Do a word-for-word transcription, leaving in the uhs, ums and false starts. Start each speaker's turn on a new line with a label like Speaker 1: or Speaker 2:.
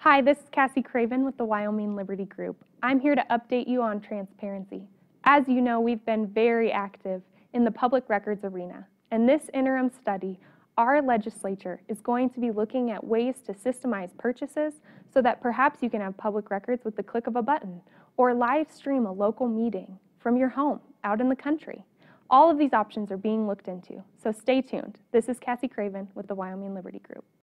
Speaker 1: Hi, this is Cassie Craven with the Wyoming Liberty Group. I'm here to update you on transparency. As you know, we've been very active in the public records arena. In this interim study, our legislature is going to be looking at ways to systemize purchases so that perhaps you can have public records with the click of a button or live stream a local meeting from your home out in the country. All of these options are being looked into, so stay tuned. This is Cassie Craven with the Wyoming Liberty Group.